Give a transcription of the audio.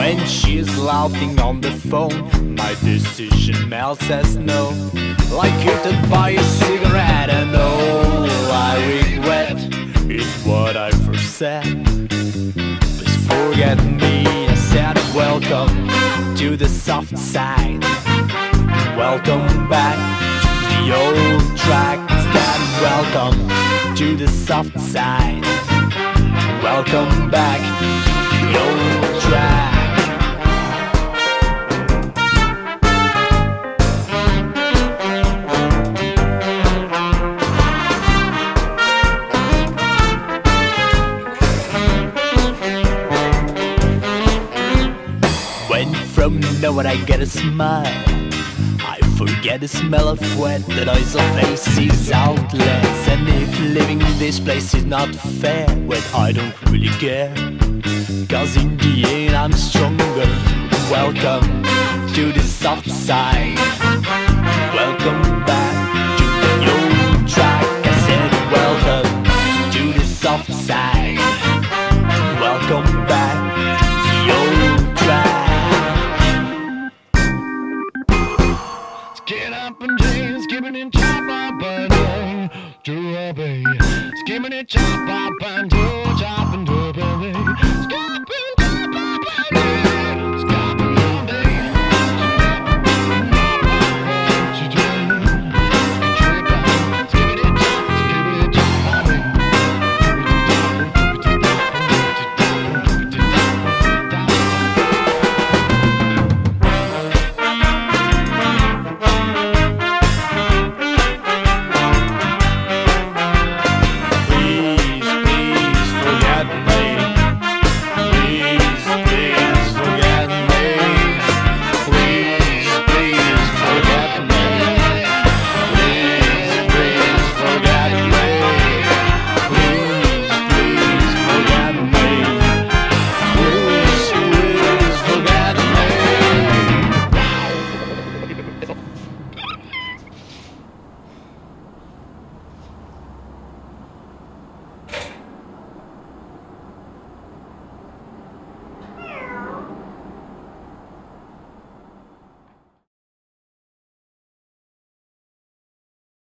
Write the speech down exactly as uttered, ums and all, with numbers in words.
When she's laughing on the phone, my decision melts as snow. Like you to buy a cigarette, and all I regret is what I first said. Please forget me, I said welcome to the soft side. Welcome back to the old track. Instead, welcome to the soft side. Welcome back to the old track. When from nowhere I get a smile, I forget the smell of wet, the noise of faces, outlets. And if living in this place is not fair, well, I don't really care, cause in the end I'm stronger. Welcome to the soft side. Welcome back to the old track. I said welcome to the soft side. Welcome back to the old track. Get up and dance, skipping and chop up and down to a bay. Skipping and chop